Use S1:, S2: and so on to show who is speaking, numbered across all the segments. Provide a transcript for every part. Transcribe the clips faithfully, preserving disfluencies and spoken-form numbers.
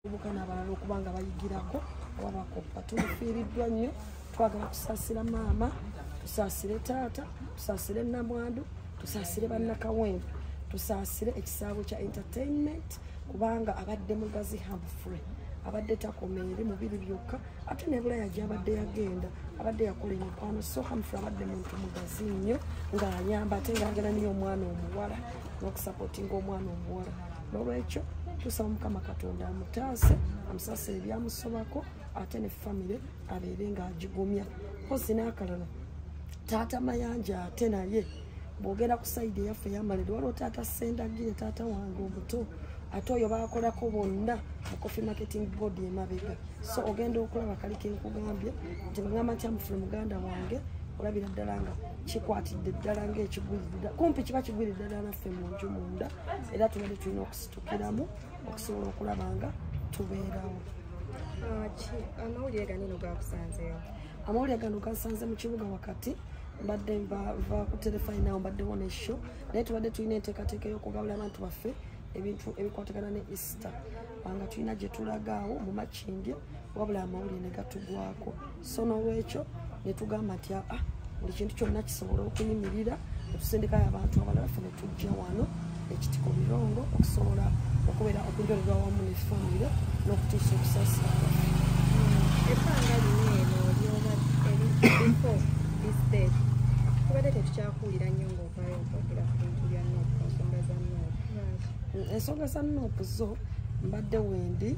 S1: bukana abalala okubanga bayigirako wabakoppa tumufiiriddwa nnyo twagala kusaasira maama tusaasire taata tusaasire namwandu tusaasire bannakawempe tusaasire ekisaabo kya entertainment kubanga abadde mugazi Humphrey abadde takomeere mubiri byokka ate nebulaya gyabadde yagenda abadde yakola emikwano so Humphrey abadde muntu mugazi nnyo ng'ayamba ate ng'agenda niyo omwana omuwala n'okusapootinga omwana omuwala n'olwekyo tusaba Mukama Katonda amutaase amusaasire ebyamusobako ate ne famire abeere ng'agigumya mpozi n'akalala taata Mayanja ate naye bwogera ku sayidi eyaffe eyamalende waliwo taata Sendagire taata wange omuto ate oyo bakolako bonna mu coffee marketing board emabega so ogenda okulaba kali kenkugambye nti bagamba nti Humphrey muganda wange olabira ddala nga kikwatidde ddala ng'ekigwiridda kumpi kiba kigwiridde ddala naffe mu nju munda era tubadde tulina okusitukiramu okusobola okulaba nga tubeerawo.
S2: Amawulire ganino gakusanzeewo?
S1: Amawulire gano gasanze mu kibuga wakati mbadde nva ku telefayinawo mbaddewo ne show naye tubadde tulina enteekateeka y'okugabula abantu baffe ebintu ebikwatagana ne Easter nga tulina gye tulagaawo mu makindye wabula amawulire ne gatugwako so n'olwekyo ne tugamba nti ah buli kintu kyonna kisobola okuyimirira netusindikayo abantu abalala ffe ne tujja wano ekitiko birongo okusobola okubeera okunjolera wamu ne famire n'okutuusa okusaasira
S2: ebbanga lino eno lyoba ebifo this day tubadde tetukyakuwulira nnyo ng'ovaayo okwogera ku bintu bya Nuupu ku nsonga za Nuupu.
S1: Ensonga za Nuupu zo mbadde wendi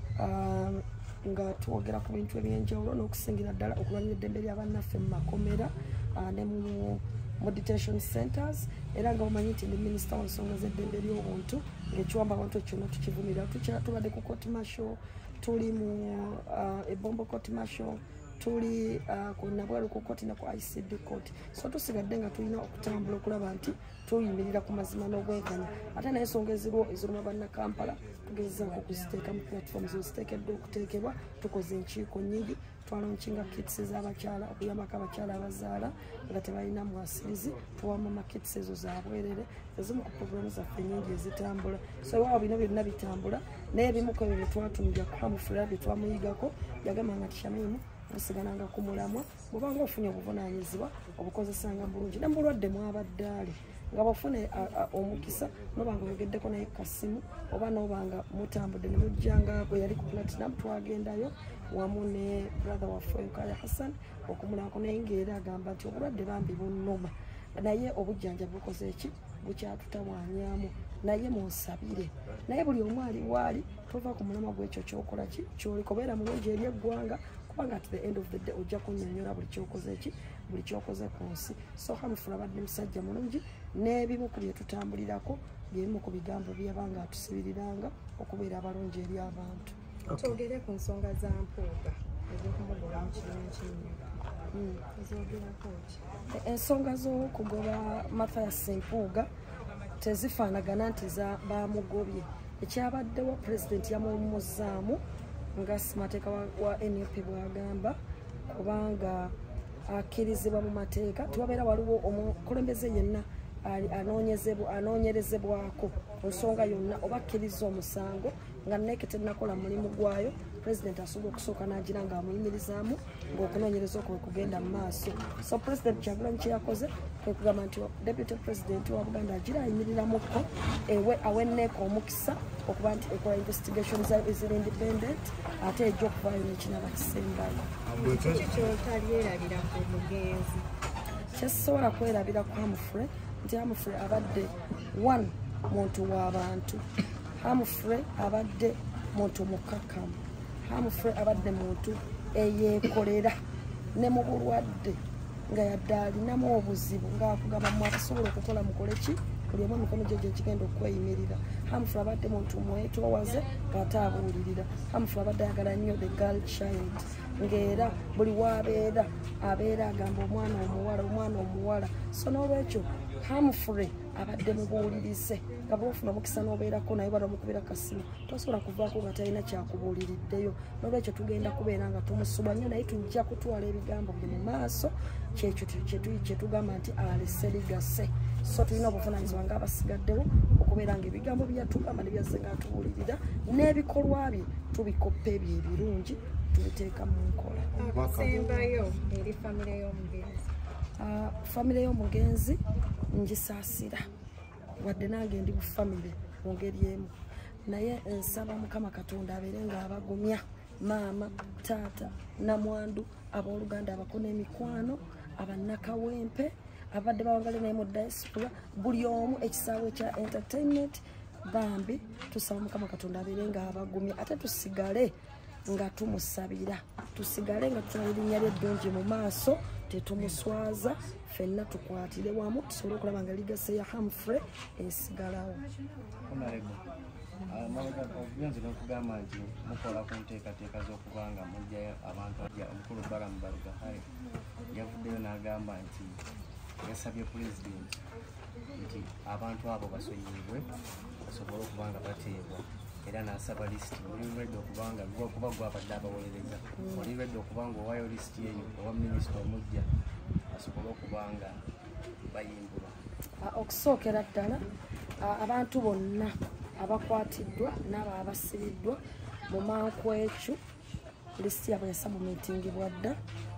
S1: nga twogera ku bintu ebyenjawulo n'okusingira ddala okulwanyisa eddembe ly'abannaffe mu makomera ne mu detention centers era nga omanyi nti ndi minisita wa nsonga z'eddembe ly'obuntu ng'ekiwamba abantu kyonna tukivumira tubadde ku court martial tuli mu ebombo court martial tuli ku nabwalu ku court na ku I C D court so tusigadde nga tulina okutambula okulaba nti tuyimirira ku mazima n'obweganya ate naye ensonga eziriwo eziruma bannakampala tugezaako kuziteeka mu platform zoziteekeddwa okuteekebwa tukoze enkiiko nnyingi twalonkinga kits z'abakyala okuyambako abakyala abazaala nga tebalina mwasirizi tuwamama kits ezo zabwerere ezimu ku programu zaffe nnyingi ezitambula so waawo bino byonna bitambula naye ebimu ku ebyo bye twatunja ku Humphrey bye twamuyigako yagamba nga Shamim musigananga ku mulamwa bw'obanga ofunye obuvunaanyizibwa obukozesanga bulungi ne mulwadde mwabaddaali nga bafune omukisa nobanga oyogeddeko naye kasimu oba nobanga mutambudde ne mujjanga bwe yali ku platinum twagendayo wamu ne brother waffe Kaya Hassan okumulako naye ng'era agamba nti obulwadde bambi bunnuma naye obujjanja bukoze eki bukyatutawaanyaamu naye munsabire naye buli omu ali waali tova ku mulamwa gw'ekyo kyokola ki kyolikobeera mulungi eri eggwanga kubanga at the end of the day ojja kunnyonnyola buli kyokoze eki buli kyokoze ku nsi so Humphrey abadde musajja mulungi n'ebimu ku bye tutambulirako by'ebimu ku bigambo byabanga atusibiriranga okubeera abalungi eri abantu.
S2: Twogere ku nsonga za Mpuuga ez'okumugoba mu kibiina ky'ennyumba ezogerako ki?
S1: Ensonga z'okugoba Mathias Mpuuga tezifaanagana nti bamugobye ekyabaddewo pulezidenti yamuwummuzaamu nga ssimateeka wa N U P bw'agamba kubanga akkirizibwa mu mateeka tiwabeera waliwo omukulembeze yenna anoonyerezebwako ku nsonga yonna oba akkiriza omusango nga neeke tennakola mulimu gwayo pulezidenti asobola okusooka n'agira nga amuyimirizaamu ng'okunoonyereza okwo kugenda mu maaso so pulezidenti Kyagulanyi kye yakoze kwe kugamba nti deputy president wa Buganda agira ayimiriramukko ewe awenneeka omukisa okuba nti ekola investigation zayo eziri independent ate ejja okuvaayo n'ekinaba kisembayo.
S2: Kiki kyotalyerabira ku mugenzi?
S1: Kyesobola kwerabira ku Humphrey nti Humphrey abadde one muntu w'abantu Humphrey abadde muntu mukkakkamu Humphrey abadde muntu eyeekolera ne mu bulwadde nga yadde alinamu obuzibu ng'akugamba mwatasobola okukola mukole ki buli omu emikono gye gyekigenda okweyimirira. Humphrey abadde muntu mwetoowaze ng'ate abuulirira. Humphrey abadde ayagala nnyo the girl child ng'era buli waabeera abeera agamba omwana omuwala omwana omuwala so n'olwekyo Humphrey abadde mubuulirize nga bw'ofuna omukisa n'obeerako naye bala omukubira kasimu tosobola kuvaako nga talina kyakubuuliriddeyo n'olwekyo tugenda kubeera nga tumusuba nnyo naye tujja kutwala ebigambo bye mu maaso kyekyo kye tugamba nti alese ligase so tulina obuvunaanyizibwa ng'abasigaddewo okubeera ng'ebigambo byatugamba ne byazze ng'atubuulirira n'ebikolwa bye tubikoppa ebyo ebirungi tubiteeka mu nkola.
S2: Akusembayo eri famire y'omugenzi?
S1: Famire y'omugenzi ngisaasira wadde nange ndi mu famire mu ngeri emu, naye nsaba Mukama Katonda abeere ng'abagumya maama, taata, namwandu, abooluganda abako n'emikwano, abannakawempe, abadde bawangale naye mu diaspora, buli omu ekisaawe kya entertainment bambi tusaba Mukama Katonda abeere ng'abagumya ate tusigale nga tumusabira, tusigale nga tutwala erinnya lye eddungi mu maaso, tetumuswaza, ffenna tukwatire wamu tusobole okulaba nga ligase ya Humphrey esigalawo.
S3: Obugenzi n'okugamba nti mukola ku nteekateeka z'okuba nga mujjayo abantu ajja omukulu Balamu Baluga yavuddeyo n'agamba nti yasabye pulezidenti nti abantu abo basonyiyibwe basobole okuba nga bateebwa, era n'asaba lisiti oli lwedde okuba nga lwokuba gwabadde abaweereza oli lwedde okuba nga owayo lisiti eyo owa minisita omujja asobole okuba nga bayimbulwa.
S1: Okusookera ddala abantu bonna abakwatiddwa n'abo abasibiddwa mu mankwekyo lisiti yabwe yasabumitingibwa dda.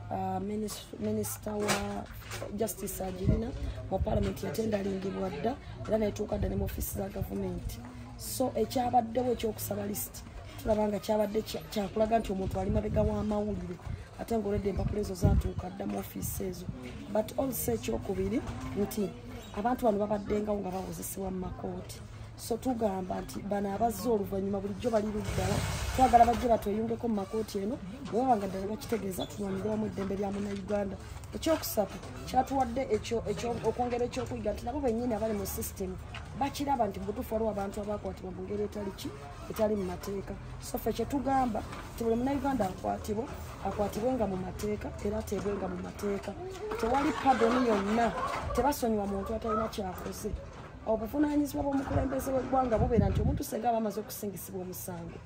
S1: Minisita wa Justice agirina mu Parliament yatendalingibwa dda era netuuka dda ne mu ofiisi za gavumenti. So ekyabaddewo ekyokusaba lisiti tulaba nga kyabadde kyakulaga nti omuntu ali mabega w'amawulire ate ng'olwedde empapula ezo zaatuuka dda mu ofiisi ezo. But also ekyokubiri nti abantu bano babaddengawo nga bawozesebwa mu makooti. So tugamba nti bano abazze oluvannyuma bulijjo bali luddala twagala bajje batweyungeko mu makooti eno bwe baba nga ddala bakitegeeza tulwanirwamu eddembe lya munnayuganda. Ekyokusatu kyatuwadde okwongera ekyokuyiga nti nabo bennyini abali mu sisitemu bakiraba nti butuufu waliwo abantu abakwatibwa mu ngeri etali ki etali mu mateeka. So ffe kye tugamba nti buli munnayuganda akwatibwa akwatibwenga mu mateeka era ateebwenga mu mateeka. Tewali padoni yonna, tebasonyiwa muntu atalina kyakoze. Obuvunaanyizibwa bw'omukulembeze w'eggwanga bubeera nti omuntu senga aba amaze okusingisibwa omusango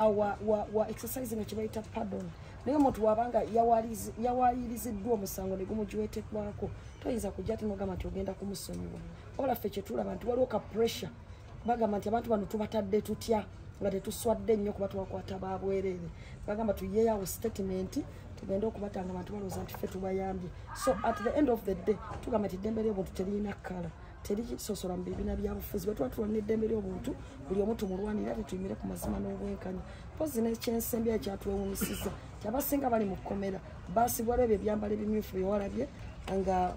S1: wa exercise nga kye bayita pardon, naye omuntu wabanga yawayiriziddwa omusango ne gumugiwetekwako toyinza kujja ate n'ogamba nti ogenda kumusonyiwa. Ola ffe kye tulaba nti waliwo ka pressure bagamba nti abantu bano tubatadde tutya nga tetuswadde nnyo kuba tubakwata babwereere. Bagamba tuyeeyawo statement tugende okubatanga abantu balowooza nti ffe tubayambye. So at the end of the day tugamba nti eddembe ly'obuntu teriyina kkala, terisosola mu bibiina byabufuzi. Bwe tuba tulwanira eddembe ly'obuntu buli omu tumulwanira tetuyimire ku mazima n'obwenkanya. Mpozi n'ekyensembya ekyatwewuunyisiza nti abasinga bali mu kkomera baasibwala ebyo ebyambalo ebimyufu byewalabye nga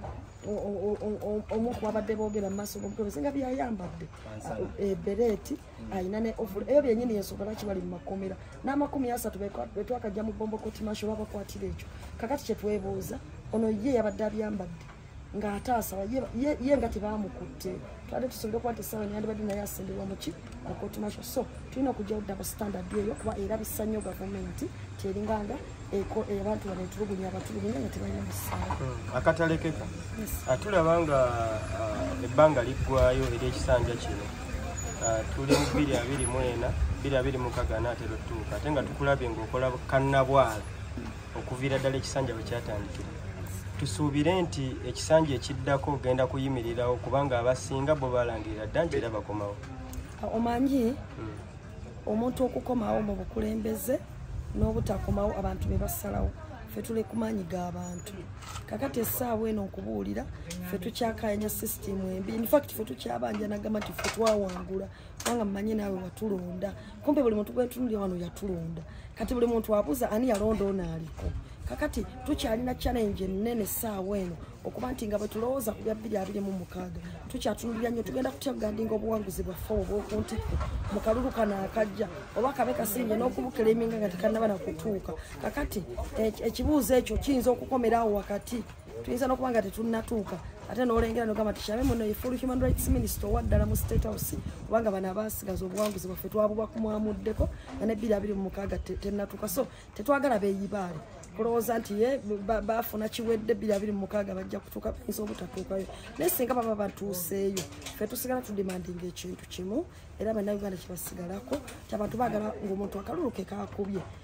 S1: omu ku babadde boogera mu maaso g'omukulembeze nga byayambadde bereeti ayina ne ovula ebyo byennyini yensonga lwaki bali mu makomera n'amakumi asatu bwe twakajja mu bombo kotimasho babakwatira ekyo. Kakati kye twebuuza ono ye yabadde abyambadde ng'ataasaba ye nga tebamukutte twali tusobole okuba nti essaawa yandibadde naye asembebwa mu ki mu kotimasho. So tulina okujjawo double standard eyo kuba erabisa nnyo gavumenti tyeringanga abantu bano etulugunya abatulugunya nga tebalina musango.
S4: Akatalekeka tulaba nga ebbanga liggwayo eri ekisanja kino tuli mu bbiri abiri mu ena bbiri abiri mu mukaaga anaatera otuuka ate nga tukulabye ng'okola kannabwala okuviira ddala ekisanja bwe kyatandikira. Tusuubire nti ekisanja ekiddako ogenda kuyimirirawo kubanga abasinga bo balangirira dda nti era bakomawo.
S1: Omanyi omuntu okukomawo mu bukulembeze n'obutakomawo abantu be basalawo ffe tuli ku maanyi g'abantu. Kakati essaawa eno okubuulira ffe tukyakayanya sisitemu embi. In fact ffe tukyabanja nagamba nti ffe twawangula kubanga mmanyi naawe watulonda. Kumpe buli muntu gwetunulira wano yatulonda. Kati buli muntu abuuza ani yalonda ono aliko. Kakati tukyalina challenge ennene essaawa eno okuba nti nga bwe tulowooza ku bya bbiri abiri mu mukaaga tukyatunulira nnyo tugenda kutya kugandinga obuwanguzi bwaffe obw'okuntikko mu kalulu kano akajja oba kabe kasinge n'okubukeleminga nga tekannaba na kutuuka. Kakati ekibuuzo ekyo kiyinza okukomerawo wakati tuyinza n'okuba nga tetunnatuuka ate n'olengera n'ogamba nti Shamim muno ye full human rights minister owaddala mu state house kubanga bano abaasigaza obuwanguzi bwaffe twabubakumwamuddeko nga n'ebbiri abiri mu mukaaga tennatuuka. So tetwagala beeyibaale kulowooza nti ye baafuna kiwedde bbiri abiri mu mukaaga bajja kutuuka bayinza obutatuukayo naye singa baba batuuseeyo ffe tusigala tudimandinga ekintu kimu era bannayuganda kye basigalako ti abantu baagala ng'omuntu akalulu ke kaakubye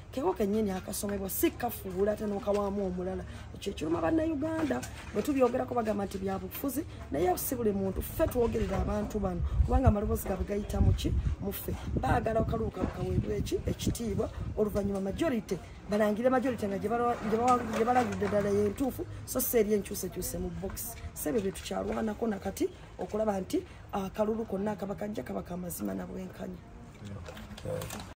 S1: keko kennyini akasomebwa si kafuula ate n'okawaamu omulala ekyo kiruma bannayuganda bwe tubyogerako bagamba nti bya bufuzi naye si buli muntu ffe twogerera abantu bano kubanga amaloboozi gaabwe gayita muki muffe baagala okaluuka lukaweebwa eki ekitiibwa oluvannyuma majority balangire majority nga gye balangidde ddala yentuufu so si eri enkyusekyuse mu box sebyo bye tukyalwanako nakati okulaba nti akalulu konna akaba kajja kaba kamazima na bwenkanya.